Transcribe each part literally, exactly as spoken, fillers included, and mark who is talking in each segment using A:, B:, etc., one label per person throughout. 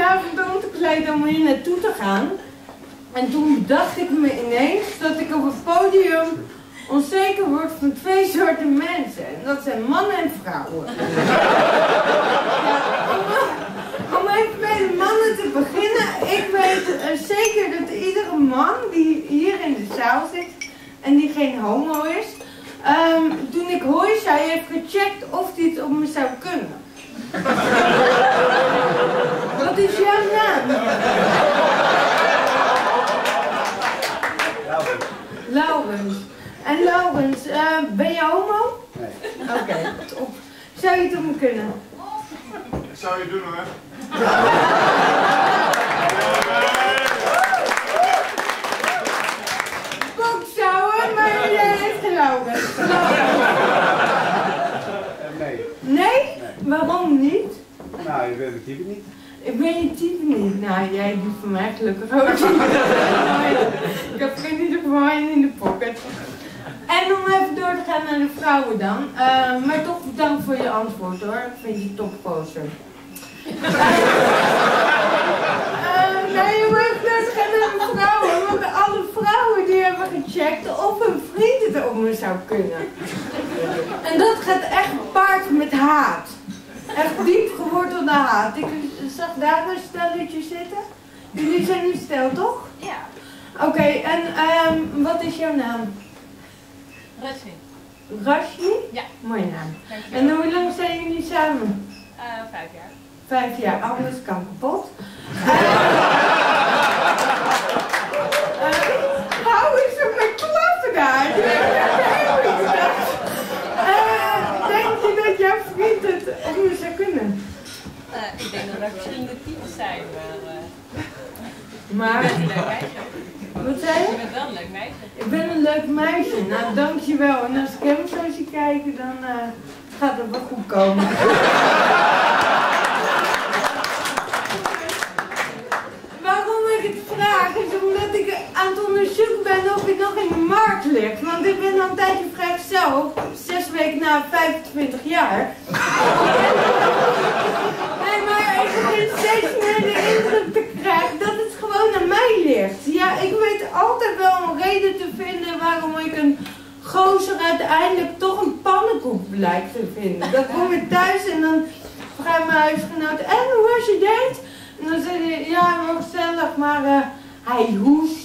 A: avond omgekleed om hier naartoe te gaan. En toen bedacht ik me ineens dat ik op het podium onzeker word van twee soorten mensen. En dat zijn mannen en vrouwen. Ja, om, om even bij de mannen te beginnen. Ik weet uh, zeker dat iedere man die hier in de zaal zit en die geen homo is, um, toen ik hooi zei, heeft gecheckt of hij het op me zou kunnen. Wat is jouw naam? Laurens. En Laurens, uh, ben je homo?
B: Nee.
A: Oké, okay, top. Zou je het op me kunnen?
C: Dat zou je doen hoor.
A: Bokzouwen, maar jij heeft geen Laurens.
B: Nee.
A: Nee? Nee? Waarom niet?
B: Nou, je bent mijn type niet.
A: Ik ben je type niet. Nou, jij doet voor mij gelukkig ook niet. Ik heb geen ieder geval in de pocket. En om even door te gaan naar de vrouwen dan. Uh, maar toch bedankt voor je antwoord hoor. Ik vind je topposer. uh, nee, om even door te gaan naar de vrouwen. Want alle vrouwen die hebben gecheckt of een vriend het op me zou kunnen. En dat gaat echt gepaard met haat. Echt diep gewortelde haat. Ik zag daar een stelletje zitten. Jullie zijn nu stel, toch?
D: Ja.
A: Oké, okay, en um, wat is jouw naam?
D: Rashmi.
A: Rashmi?
D: Ja.
A: Mooie naam.
D: Dankjewel.
A: En hoe lang zijn jullie samen?
D: Uh, vijf jaar.
A: Vijf jaar, anders kan kapot. Hou eens op mijn klappen daar. Uh, denk je dat jouw vriend het op me zou kunnen?
D: Uh, ik denk dat wij verschillende types zijn, maar... Uh,
A: maar...
D: Je bent een leuk meisje.
A: Wat zei je?
D: Je bent wel een leuk meisje.
A: Ik ben een leuk meisje, nou dankjewel. En als ik hem zo zie kijken, dan uh, gaat het wel goed komen. Waarom ik het vraag is omdat ik aan het onderzoeken ben of ik nog in de markt ligt. Want ik ben al een tijdje vrijgezel, zes weken na vijfentwintig jaar. Nee, maar ik begin steeds meer de indruk te krijgen dat het gewoon aan mij ligt. Ja, ik weet altijd wel een reden te vinden waarom ik een gozer uiteindelijk toch een pannenkoek blijkt te vinden. Dan kom ik thuis en dan vraagt mijn huisgenoot, en hoe was je date? En dan zeg je, ja, wel gezellig, maar uh, hij hoest.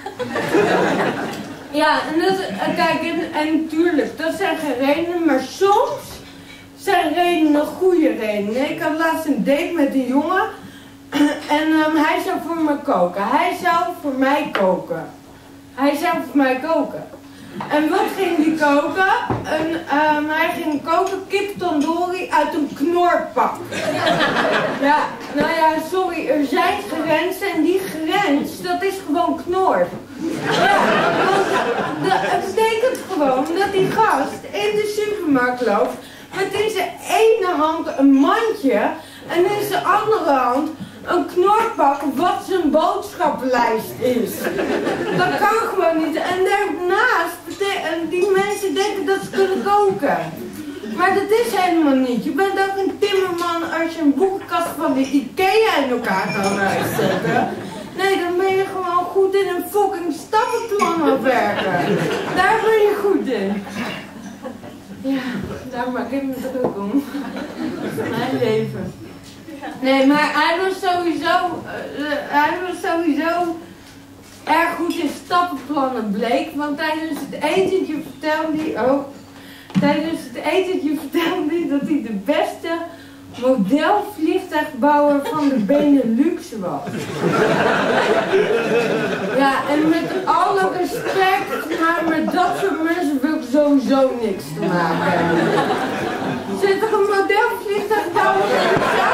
A: Ja, en dat, uh, kijk, en, en tuurlijk, dat zijn geen redenen, maar soms zijn redenen goede redenen. Ik had laatst een date met een jongen en um, hij zou voor me koken. Hij zou voor mij koken. Hij zou voor mij koken. En wat ging hij koken? Een, um, hij ging koken kip tandoori uit een knorpak. Ja, nou ja, sorry, er zijn grenzen en die grens, dat is gewoon knor. Ja, want de, het betekent gewoon dat die gast in de supermarkt loopt met in zijn ene hand een mandje en in zijn andere hand een knorpak wat zijn boodschappenlijst is. Dat kan gewoon niet. En daarnaast, en die mensen denken dat ze kunnen koken. Maar dat is helemaal niet. Je bent ook een timmerman als je een boekenkast van de IKEA in elkaar kan uitzetten. Nee, dan ben je gewoon goed in een fucking stappenplan aan werken. Daar ben je goed in. Ja, daar maak ik me druk om. Dat is mijn leven. Nee, maar hij was sowieso, uh, hij was sowieso erg goed in stappenplannen bleek, want tijdens het etentje vertelde hij, oh, tijdens het etentje vertelde hij dat hij de beste modelvliegtuigbouwer van de Benelux was. Ja, en met alle respect, maar met dat soort mensen wil ik sowieso niks te maken hebben. Zit er een modelvliegtuigbouwer in de zaal?